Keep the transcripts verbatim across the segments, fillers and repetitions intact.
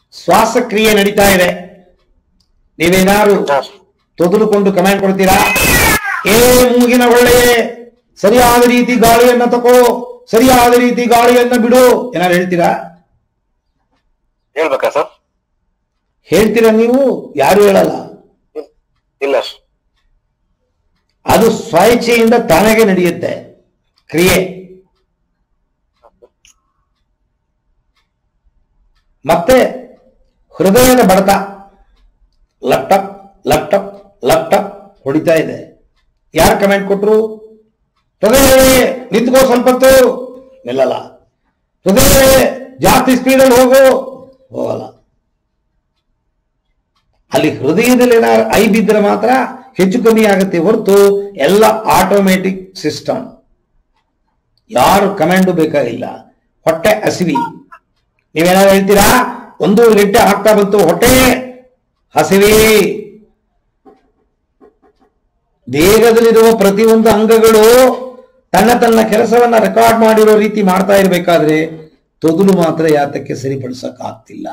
ಶ್ವಾಸಕ್ರಿಯೆ ನಡೀತಾ ಇದೆ. ನೀವೇನಾದ್ರು ತೊದಲುಕೊಂಡು ಕಮೆಂಟ್ ಕೊಡ್ತೀರಾ? ಏ ಮೂಗಿನ ಒಳ್ಳೆಯೇ, ಸರಿಯಾದ ರೀತಿ ಗಾಳಿಯನ್ನ ತಕೋ, ಸರಿಯಾದ ರೀತಿ ಗಾಳಿಯನ್ನ ಬಿಡು, ಏನಾದ್ರು ಹೇಳ್ತೀರಾ? ಹೇಳ್ಬೇಕಾ ಸರ್? ಹೇಳ್ತೀರಾ ನೀವು? ಯಾರು ಹೇಳಲ್ಲ. ಇಲ್ಲ, ಅದು ಸ್ವಇಚ್ಛೆಯಿಂದ ತಾನಾಗೆ ನಡೆಯುತ್ತೆ ಕ್ರಿಯೆ. ಮತ್ತೆ ಹೃದಯದ ಬಡತ ಲಪ್ಟಪ್ ಲಪ್ಟಪ್ ಲಪ್ಟಪ್ ಹೊಡಿತಾ ಇದೆ. ಯಾರು ಕಮೆಂಟ್ ಕೊಟ್ರು? ಹೃದಯವೇ ನಿಂತ್ಕೋ, ಸ್ವಲ್ಪತ್ತು ನಿಲ್ಲಲ್ಲ. ಹೃದಯವೇ ಜಾಸ್ತಿ ಸ್ಪೀಡಲ್ಲಿ ಹೋಗು, ಹೋಗಲ್ಲ. ಅಲ್ಲಿ ಹೃದಯದಲ್ಲಿ ಏನಾದ್ರು ಐ ಬಿದ್ದರೆ ಮಾತ್ರ ಹೆಚ್ಚು ಕಮ್ಮಿ ಆಗುತ್ತೆ ಹೊರತು ಎಲ್ಲ ಆಟೋಮೆಟಿಕ್ ಸಿಸ್ಟಮ್. ಯಾರು ಕಮೆಂಡು ಬೇಕಾಗಿಲ್ಲ. ಹೊಟ್ಟೆ ಹಸಿವಿ, ನೀವೇನಾದ್ರು ಹೇಳ್ತೀರಾ? ಒಂದು ಗಂಟೆ ಆಗ್ತಾ ಬಂತು, ಹೊಟ್ಟೆ ಹಸಿವಿ. ದೇಹದಲ್ಲಿರುವ ಪ್ರತಿಯೊಂದು ಅಂಗಗಳು ತನ್ನ ತನ್ನ ಕೆಲಸವನ್ನ ರೆಕಾರ್ಡ್ ಮಾಡಿರೋ ರೀತಿ ಮಾಡ್ತಾ ಇರಬೇಕಾದ್ರೆ ತೊದಲು ಮಾತ್ರ ಯಾತಕ್ಕೆ ಸರಿಪಡಿಸಕ್ಕಾಗ್ತಿಲ್ಲ.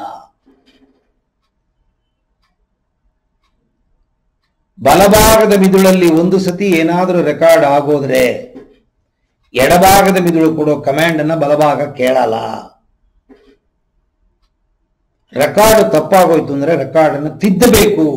ಬಲಭಾಗದ ಮಿದುಳಲ್ಲಿ ಒಂದು ಸತಿ ಏನಾದರೂ ರೆಕಾರ್ಡ್ ಆಗೋದ್ರೆ ಎಡಭಾಗದ ಮಿದುಳು ಕೊಡೋ ಕಮಾಂಡ್ ಅನ್ನ ಬಲಭಾಗ ಕೇಳಲ್ಲ. ರೆಕಾರ್ಡ್ ತಪ್ಪಾಗೋಯ್ತು ಅಂದ್ರೆ ರೆಕಾರ್ಡ್ ಅನ್ನು ತಿದ್ದಬೇಕು.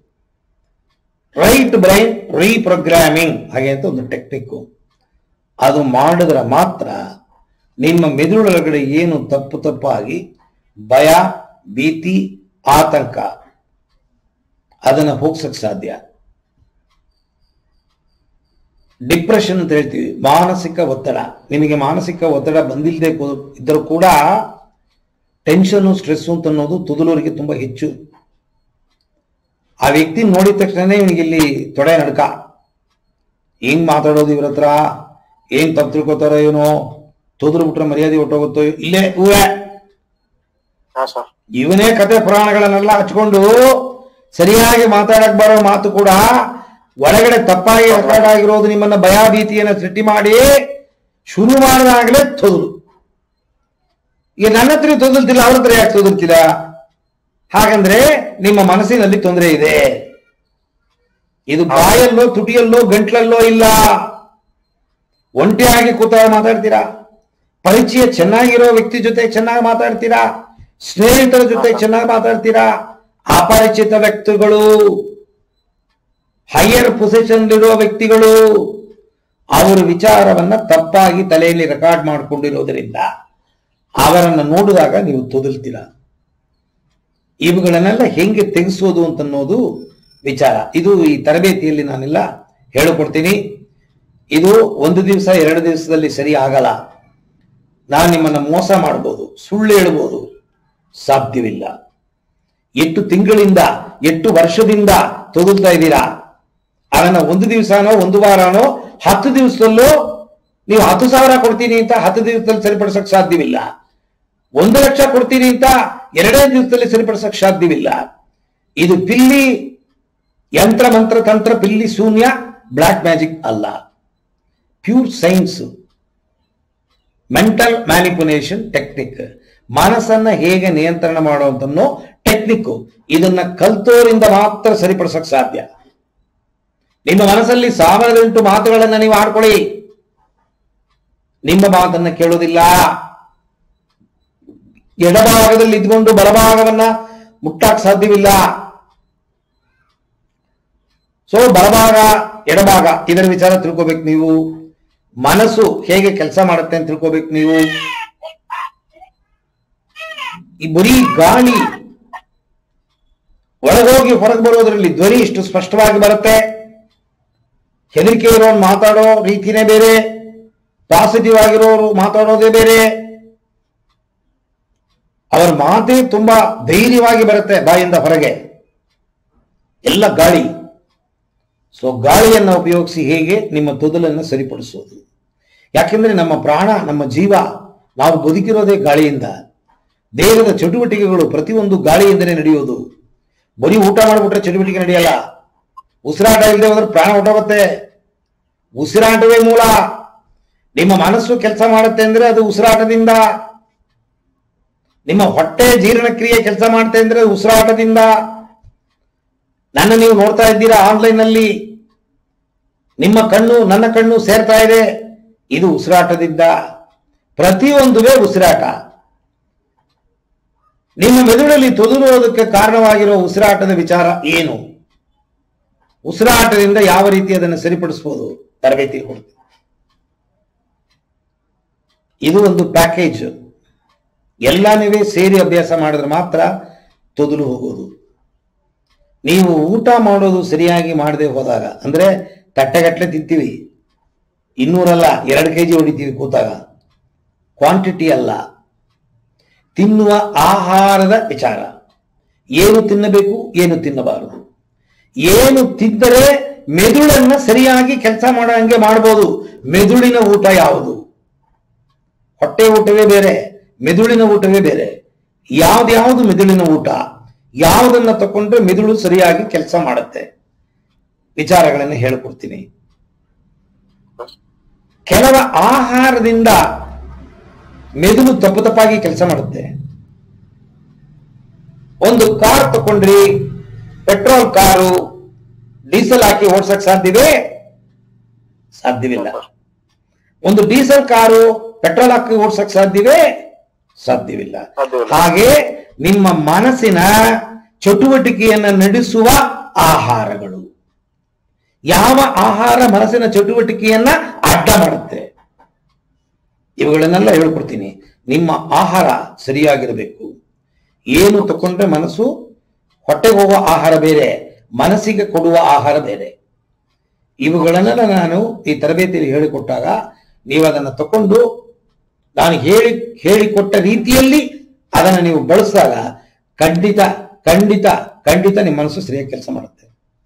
ರೈಟ್ ಬ್ರೈನ್ ರೀಪ್ರೋಗ್ರಾಮಿಂಗ್ ಹಾಗೆ ಅಂತ ಒಂದು ಟೆಕ್ನಿಕ್. ಅದು ಮಾಡಿದ್ರೆ ಮಾತ್ರ ನಿಮ್ಮ ಮೆದುಳೊಳಗಡೆ ಏನು ತಪ್ಪು ತಪ್ಪಾಗಿ ಭಯ, ಭೀತಿ, ಆತಂಕ ಅದನ್ನ ಹೋಗ್ಸಕ್ ಸಾಧ್ಯ. ಡಿಪ್ರೆಷನ್ ಅಂತ ಹೇಳ್ತೀವಿ, ಮಾನಸಿಕ ಒತ್ತಡ. ನಿಮಗೆ ಮಾನಸಿಕ ಒತ್ತಡ ಬಂದಿಲ್ಲದೆ ಇದ್ದರೂ ಕೂಡ ಟೆನ್ಷನ್, ಸ್ಟ್ರೆಸ್ ಅಂತ ಅನ್ನೋದು ತುದುಲೂರಿಗೆ ತುಂಬಾ ಹೆಚ್ಚು. ಆ ವ್ಯಕ್ತಿ ನೋಡಿದ ತಕ್ಷಣ ಇವನಿಗೆ ಇಲ್ಲಿ ತೊಡೆ ನಡ್ಕ, ಹೆಂಗ್ ಮಾತಾಡೋದು ಇವ್ರ ಹತ್ರ, ಏನ್ ತಪ್ಪು ತಿಳ್ಕೊತಾರೋ ಏನೋ, ತುದುರು ಬಿಟ್ರೆ ಮರ್ಯಾದೆ ಹೊಟ್ಟೋಗುತ್ತೋ, ಇಲ್ಲೇ ಹೂವೆ ಇವನೇ ಕತೆ ಪುರಾಣಗಳನ್ನೆಲ್ಲ ಹಚ್ಕೊಂಡು ಸರಿಯಾಗಿ ಮಾತಾಡಕ್ ಬರೋ ಮಾತು ಕೂಡ ಒಳಗಡೆ ತಪ್ಪಾಗಿ ರೆಕಾರ್ಡ್ ಆಗಿರೋದು ನಿಮ್ಮನ್ನ ಭಯ ಭೀತಿಯನ್ನ ಸೃಷ್ಟಿ ಮಾಡಿ ಶುರು ಮಾಡಿದಾಗಲೇ ತೊದಲು. ಈಗ ನನ್ನ ಹತ್ರ ತೊದಲ್ತಿಲ್ಲ, ಅವ್ರ ಹತ್ರ ಯಾಕೆ ತೊದಲ್ತಿಲ್ಲ? ಹಾಗಂದ್ರೆ ನಿಮ್ಮ ಮನಸ್ಸಿನಲ್ಲಿ ತೊಂದರೆ ಇದೆ. ಇದು ಬಾಯಲ್ಲೋ, ತುಟಿಯಲ್ಲೋ, ಗಂಟ್ಲಲ್ಲೋ ಇಲ್ಲ. ಒಂಟಿಯಾಗಿ ಕೂತಾಗ ಮಾತಾಡ್ತೀರಾ, ಪರಿಚಯ ಚೆನ್ನಾಗಿರೋ ವ್ಯಕ್ತಿ ಜೊತೆ ಚೆನ್ನಾಗಿ ಮಾತಾಡ್ತೀರಾ, ಸ್ನೇಹಿತರ ಜೊತೆ ಚೆನ್ನಾಗಿ ಮಾತಾಡ್ತೀರಾ. ಅಪರಿಚಿತ ವ್ಯಕ್ತಿಗಳು, ಹೈಯರ್ ಪೊಸಿಷನ್ ಇರುವ ವ್ಯಕ್ತಿಗಳು ಅವರ ವಿಚಾರವನ್ನ ತಪ್ಪಾಗಿ ತಲೆಯಲ್ಲಿ ರೆಕಾರ್ಡ್ ಮಾಡಿಕೊಂಡಿರೋದ್ರಿಂದ ಅವರನ್ನು ನೋಡಿದಾಗ ನೀವು ತೊದಲ್ತೀರ. ಇವುಗಳನ್ನೆಲ್ಲ ಹೆಂಗೆ ತೆಗೆಸೋದು ಅಂತನ್ನೋದು ವಿಚಾರ. ಇದು ಈ ತರಬೇತಿಯಲ್ಲಿ ನಾನೆಲ್ಲ ಹೇಳಿಕೊಡ್ತೀನಿ. ಇದು ಒಂದು ದಿವಸ ಎರಡು ದಿವಸದಲ್ಲಿ ಸರಿ ಆಗಲ್ಲ. ನಾನು ನಿಮ್ಮನ್ನ ಮೋಸ ಮಾಡ್ಬೋದು, ಸುಳ್ಳು ಹೇಳ್ಬೋದು, ಸಾಧ್ಯವಿಲ್ಲ. ಎಷ್ಟು ತಿಂಗಳಿಂದ ಎಷ್ಟು ವರ್ಷದಿಂದ ತೊದಲ್ತಾ ಇದ್ದೀರಾ, ಅದನ್ನ ಒಂದು ದಿವಸನೋ ಒಂದು ವಾರನೋ ಹತ್ತು ದಿವಸದಲ್ಲೂ ನೀವು ಹತ್ತು ಸಾವಿರ ಕೊಡ್ತೀನಿ ಅಂತ ಹತ್ತು ದಿವಸದಲ್ಲಿ ಸರಿಪಡಿಸಕ್ ಸಾಧ್ಯವಿಲ್ಲ. ಒಂದು ಲಕ್ಷ ಕೊಡ್ತೀನಿ ಅಂತ ಎರಡೇ ದಿವಸದಲ್ಲಿ ಸರಿಪಡಿಸಕ್ ಸಾಧ್ಯವಿಲ್ಲ. ಇದು ಪಿಲ್ಲಿ ಯಂತ್ರ ಮಂತ್ರ ತಂತ್ರ, ಪಿಲ್ಲಿ ಶೂನ್ಯ, ಬ್ಲಾಕ್ ಮ್ಯಾಜಿಕ್ ಅಲ್ಲ, pure science, mental manipulation technique. ಮನಸ್ಸನ್ನ ಹೇಗೆ ನಿಯಂತ್ರಣ ಮಾಡುವಂತನ್ನೋ ಟೆಕ್ನಿಕ್. ಇದನ್ನ ಕಲ್ತೋರಿಂದ ಮಾತ್ರ ಸರಿಪಡಿಸಕ್ ಸಾಧ್ಯ. ನಿಮ್ಮ ಮನಸ್ಸಲ್ಲಿ ಸಾವಿರದ ಎಂಟು ಮಾತುಗಳನ್ನ ನೀವು ಆಡ್ಕೊಳ್ಳಿ, ನಿಮ್ಮ ಮಾತನ್ನ ಕೇಳೋದಿಲ್ಲ. ಎಡಭಾಗದಲ್ಲಿ ಇದ್ಕೊಂಡು ಬಲಭಾಗವನ್ನ ಮುಟ್ಟಾಕ್ ಸಾಧ್ಯವಿಲ್ಲ. ಸೊ ಬಲಭಾಗ ಎಡಭಾಗ ಇದರ ವಿಚಾರ ತಿಳ್ಕೋಬೇಕು ನೀವು. ಮನಸ್ಸು ಹೇಗೆ ಕೆಲಸ ಮಾಡುತ್ತೆ ಅಂತ ತಿಳ್ಕೋಬೇಕು ನೀವು. ಈ ಬರೀ ಗಾಳಿ ಒಳಗೋಗಿ ಹೊರಗೆ ಬರೋದ್ರಲ್ಲಿ ಧ್ವನಿ ಇಷ್ಟು ಸ್ಪಷ್ಟವಾಗಿ ಬರುತ್ತೆ. ಹೆದರಿಕೆ ಇರೋರು ಮಾತಾಡೋ ರೀತಿನೇ ಬೇರೆ, ಪಾಸಿಟಿವ್ ಆಗಿರೋರು ಮಾತಾಡೋದೇ ಬೇರೆ. ಅವರ ಮಾತೇ ತುಂಬಾ ಧೈರ್ಯವಾಗಿ ಬರುತ್ತೆ ಬಾಯಿಂದ ಹೊರಗೆ, ಎಲ್ಲ ಗಾಳಿ. ಸೊ ಗಾಳಿಯನ್ನು ಉಪಯೋಗಿಸಿ ಹೇಗೆ ನಿಮ್ಮ ತೊದಲನ್ನು ಸರಿಪಡಿಸೋದು. ಯಾಕೆಂದ್ರೆ ನಮ್ಮ ಪ್ರಾಣ, ನಮ್ಮ ಜೀವ, ನಾವು ಬದುಕಿರೋದೇ ಗಾಳಿಯಿಂದ. ದೇಹದ ಚಟುವಟಿಕೆಗಳು ಪ್ರತಿಯೊಂದು ಗಾಳಿಯಿಂದಲೇ ನಡೆಯೋದು. ಬರೀ ಊಟ ಮಾಡಿಬಿಟ್ರೆ ಚಟುವಟಿಕೆ ನಡೆಯಲ್ಲ. ಉಸಿರಾಟ ಇಲ್ಲದೆ ಹೋದ್ರೆ ಪ್ರಾಣ ಹೊಟ್ಟೋಗುತ್ತೆ. ಉಸಿರಾಟವೇ ಮೂಲ. ನಿಮ್ಮ ಮನಸ್ಸು ಕೆಲಸ ಮಾಡುತ್ತೆ ಅಂದ್ರೆ ಅದು ಉಸಿರಾಟದಿಂದ. ನಿಮ್ಮ ಹೊಟ್ಟೆ ಜೀರ್ಣಕ್ರಿಯೆ ಕೆಲಸ ಮಾಡ್ತಾ ಇದ್ರೆ ಉಸಿರಾಟದಿಂದ. ನನ್ನ ನೀವು ನೋಡ್ತಾ ಇದ್ದೀರಾ ಆನ್ಲೈನ್ ಅಲ್ಲಿ, ನಿಮ್ಮ ಕಣ್ಣು ನನ್ನ ಕಣ್ಣು ಸೇರ್ತಾ ಇದೆ, ಇದು ಉಸಿರಾಟದಿಂದ. ಪ್ರತಿಯೊಂದುವೇ ಉಸಿರಾಟ. ನಿಮ್ಮ ಮೆದುಳಲ್ಲಿ ತೊದಲುವುದಕ್ಕೆ ಕಾರಣವಾಗಿರುವ ಉಸಿರಾಟದ ವಿಚಾರ ಏನು, ಉಸಿರಾಟದಿಂದ ಯಾವ ರೀತಿ ಅದನ್ನು ಸರಿಪಡಿಸಬಹುದು ತರಬೇತಿ ಕೊಡ್ತೀವಿ. ಇದು ಒಂದು ಪ್ಯಾಕೇಜ್. ಎಲ್ಲ ನೀವೇ ಸೇರಿ ಅಭ್ಯಾಸ ಮಾಡಿದ್ರೆ ಮಾತ್ರ ತೊದಲು ಹೋಗೋದು. ನೀವು ಊಟ ಮಾಡೋದು ಸರಿಯಾಗಿ ಮಾಡದೆ ಹೋದಾಗ, ಅಂದ್ರೆ ತಟ್ಟೆಗಟ್ಟಲೆ ತಿಂತೀವಿ, ಇನ್ನೂರಲ್ಲ ಎರಡು ಕೆ ಜಿ ಹೊಡಿತೀವಿ ಕೂತಾಗ, ಕ್ವಾಂಟಿಟಿ ಅಲ್ಲ, ತಿನ್ನುವ ಆಹಾರದ ವಿಚಾರ. ಏನು ತಿನ್ನಬೇಕು, ಏನು ತಿನ್ನಬಾರದು, ಏನು ತಿಂದರೆ ಮೆದುಳನ್ನ ಸರಿಯಾಗಿ ಕೆಲಸ ಮಾಡೋ ಹಂಗೆ ಮಾಡಬಹುದು. ಮೆದುಳಿನ ಊಟ ಯಾವುದು? ಹೊಟ್ಟೆ ಊಟವೇ ಬೇರೆ, ಮೆದುಳಿನ ಊಟವೇ ಬೇರೆ. ಯಾವ್ದ್ಯಾವುದು ಮೆದುಳಿನ ಊಟ, ಯಾವುದನ್ನ ತಕೊಂಡ್ರೆ ಮೆದುಳು ಸರಿಯಾಗಿ ಕೆಲಸ ಮಾಡುತ್ತೆ, ವಿಚಾರಗಳನ್ನು ಹೇಳಿಕೊಡ್ತೀನಿ. ಕೆಲವ ಆಹಾರದಿಂದ ಮೆದುಳು ತಪ್ಪು ತಪ್ಪಾಗಿ ಕೆಲಸ ಮಾಡುತ್ತೆ. ಒಂದು ಕಾರ್ ತಕೊಂಡ್ರಿ, ಪೆಟ್ರೋಲ್ ಕಾರು, ಡೀಸೆಲ್ ಹಾಕಿ ಓಡಿಸಕ್ ಸಾಧ್ಯವೇ? ಸಾಧ್ಯವಿಲ್ಲ. ಒಂದು ಡೀಸೆಲ್ ಕಾರು ಪೆಟ್ರೋಲ್ ಹಾಕಿ ಓಡಿಸಕ್ ಸಾಧ್ಯವೇ? ಸಾಧ್ಯವಿಲ್ಲ. ಹಾಗೆ ನಿಮ್ಮ ಮನಸ್ಸಿನ ಚಟುವಟಿಕೆಯನ್ನು ನಡೆಸುವ ಆಹಾರಗಳು, ಯಾವ ಆಹಾರ ಮನಸ್ಸಿನ ಚಟುವಟಿಕೆಯನ್ನ ಅಡ್ಡ ಮಾಡುತ್ತೆ, ಇವುಗಳನ್ನೆಲ್ಲ ಹೇಳ್ಕೊಡ್ತೀನಿ. ನಿಮ್ಮ ಆಹಾರ ಸರಿಯಾಗಿರಬೇಕು. ಏನು ತಕೊಂಡ್ರೆ ಮನಸ್ಸು, ಹೊಟ್ಟೆಗೆ ಹೋಗುವ ಆಹಾರ ಬೇರೆ, ಮನಸ್ಸಿಗೆ ಕೊಡುವ ಆಹಾರ ಬೇರೆ. ಇವುಗಳನ್ನೆಲ್ಲ ನಾನು ಈ ತರಬೇತಿಯಲ್ಲಿ ಹೇಳಿಕೊಟ್ಟಾಗ ನೀವು ಅದನ್ನು ತಕೊಂಡು ನಾನು ಹೇಳಿ ಹೇಳಿಕೊಟ್ಟ ರೀತಿಯಲ್ಲಿ ಅದನ್ನು ನೀವು ಬಳಸಿದಾಗ ಖಂಡಿತ ಖಂಡಿತ ಖಂಡಿತ ನಿಮ್ಮ ಮನಸ್ಸು ಸರಿಯಾಗಿ ಕೆಲಸ ಮಾಡುತ್ತೆ.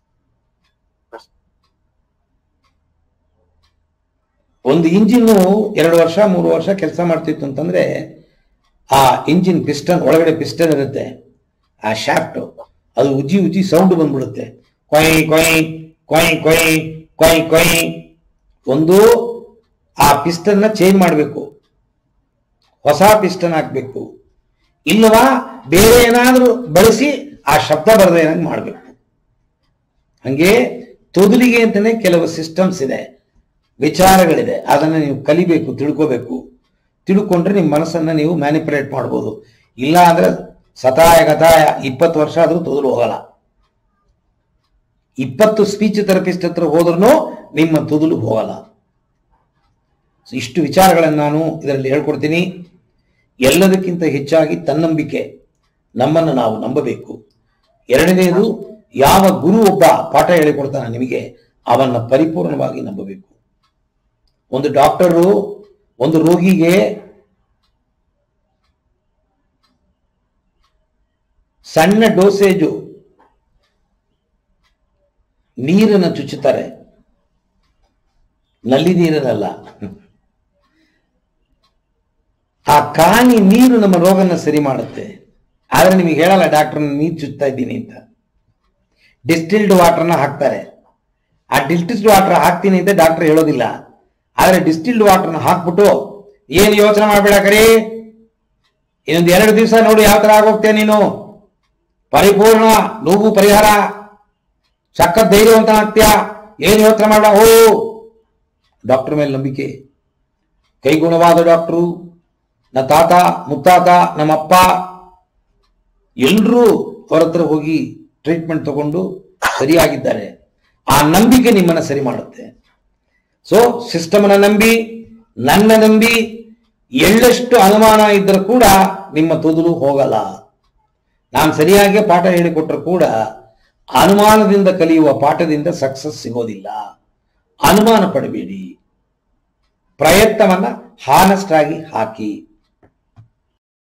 ಒಂದು ಇಂಜಿನ್ ಎರಡು ವರ್ಷ ಮೂರು ವರ್ಷ ಕೆಲಸ ಮಾಡ್ತಿತ್ತು ಅಂತಂದ್ರೆ ಆ ಇಂಜಿನ್ ಪಿಸ್ಟನ್ ಒಳಗಡೆ ಪಿಸ್ಟನ್ ಇರುತ್ತೆ, ಆ ಶಾಫ್ಟ್ ಅದು ಉಜ್ಜಿ ಉಜ್ಜಿ ಸೌಂಡ್ ಬಂದ್ಬಿಡುತ್ತೆ, ಕೊಯ್ ಕೊಯ್ ಕೊಯ್ ಕೊಯ್ ಕೊಯ್ ಕೊಯ್. ಒಂದು ಆ ಪಿಸ್ಟನ್ ನ ಚೇಂಜ್ ಮಾಡಬೇಕು, ಹೊಸ ಪಿಸ್ಟನ್ ಹಾಕ್ಬೇಕು, ಇಲ್ಲವಾ ಬೇರೆ ಏನಾದ್ರೂ ಬಳಸಿ ಆ ಶಬ್ದ ಬರದೇ ಏನಂಗ್ ಮಾಡಬೇಕು. ಹಂಗೆ ತೊದಲಿಗೆ ಅಂತಾನೆ ಕೆಲವು ಸಿಸ್ಟಮ್ಸ್ ಇದೆ, ವಿಚಾರಗಳಿದೆ, ಅದನ್ನ ನೀವು ಕಲಿಬೇಕು, ತಿಳ್ಕೋಬೇಕು. ತಿಳ್ಕೊಂಡ್ರೆ ನಿಮ್ಮ ಮನಸ್ಸನ್ನ ನೀವು ಮ್ಯಾನಿಪುಲೇಟ್ ಮಾಡ್ಬೋದು. ಇಲ್ಲ ಅಂದ್ರೆ ಸತಾಯ ಗತಾಯ ಇಪ್ಪತ್ತು ವರ್ಷ ಆದ್ರೂ ತೊದಲು ಹೋಗಲ್ಲ. ಇಪ್ಪತ್ತು ಸ್ಪೀಚ್ ಥೆರಪಿಸ್ಟ್ ಹತ್ರ ಹೋದ್ರೂ ನಿಮ್ಮ ತೊದಲು ಹೋಗಲ್ಲ. ಇಷ್ಟು ವಿಚಾರಗಳನ್ನು ನಾನು ಇದರಲ್ಲಿ ಹೇಳ್ಕೊಡ್ತೀನಿ. ಎಲ್ಲದಕ್ಕಿಂತ ಹೆಚ್ಚಾಗಿ ತನ್ನಂಬಿಕೆ, ನಮ್ಮನ್ನು ನಾವು ನಂಬಬೇಕು. ಎರಡನೇದು, ಯಾವ ಗುರು ಒಬ್ಬ ಪಾಠ ಹೇಳಿಕೊಡ್ತಾನೆ ನಿಮಗೆ, ಅವನ್ನ ಪರಿಪೂರ್ಣವಾಗಿ ನಂಬಬೇಕು. ಒಂದು ಡಾಕ್ಟರು ಒಂದು ರೋಗಿಗೆ ಸಣ್ಣ ಡೋಸೇಜು ನೀರನ್ನು ಚುಚ್ಚುತ್ತಾರೆ, ನಲ್ಲಿ ನೀರನ್ನಲ್ಲ. ಆ ಕಾನಿ ನೀರು ನಮ್ಮ ರೋಗನ ಸರಿ ಮಾಡುತ್ತೆ. ಆದ್ರೆ ನಿಮಗೆ ಹೇಳಲ್ಲ ಡಾಕ್ಟರ್ ನೀರು ಚುಚ್ತಾ ಇದ್ದೀನಿ ಅಂತ. ಡಿಸ್ಟಿಲ್ಡ್ ವಾಟರ್ನ ಹಾಕ್ತಾರೆ. ಆ ಡಿಸ್ಟಿಲ್ಡ್ ವಾಟರ್ ಹಾಕ್ತೀನಿ ಅಂತ ಡಾಕ್ಟರ್ ಹೇಳೋದಿಲ್ಲ. ಆದ್ರೆ ಡಿಸ್ಟಿಲ್ಡ್ ವಾಟರ್ನ ಹಾಕ್ಬಿಟ್ಟು ಏನು ಯೋಚನೆ ಮಾಡಬೇಡ ಕರಿ, ಇನ್ನೊಂದು ಎರಡು ದಿವಸ ನೋಡಿ ಯಾವ ತರ ಆಗೋಗ್ತೇ ನೀನು, ಪರಿಪೂರ್ಣ ನೋವು ಪರಿಹಾರ, ಸಖತ್ ಧೈರ್ಯವಂತ ಆಗ್ತೀಯಾ, ಏನು ಯೋಚನೆ ಮಾಡ, ಓ ಡಾಕ್ಟರ್ ಮೇಲೆ ನಂಬಿಕೆ. ಕೈಗುಣವಾದ ಡಾಕ್ಟ್ರು, ನನ್ನ ತಾತ ಮುತ್ತಾತ ನಮ್ಮಪ್ಪ ಎಲ್ಲರೂ ಅವರ ಹತ್ರ ಹೋಗಿ ಟ್ರೀಟ್ಮೆಂಟ್ ತಗೊಂಡು ಸರಿಯಾಗಿದ್ದಾರೆ. ಆ ನಂಬಿಕೆ ನಿಮ್ಮನ್ನ ಸರಿ ಮಾಡುತ್ತೆ. ಸೊ ಸಿಸ್ಟಮ್ನ ನಂಬಿ, ನನ್ನ ನಂಬಿ, ಎಳ್ಳಷ್ಟು ಅನುಮಾನ ಇದ್ದರೂ ಕೂಡ ನಿಮ್ಮ ತೊದಲು ಹೋಗಲ್ಲ. ನಾನು ಸರಿಯಾಗಿ ಪಾಠ ಹೇಳಿಕೊಟ್ರು ಕೂಡ ಅನುಮಾನದಿಂದ ಕಲಿಯುವ ಪಾಠದಿಂದ ಸಕ್ಸಸ್ ಸಿಗೋದಿಲ್ಲ. ಅನುಮಾನ ಪಡಬೇಡಿ, ಪ್ರಯತ್ನವನ್ನ ಹಾನೆಸ್ಟ್ ಆಗಿ ಹಾಕಿ.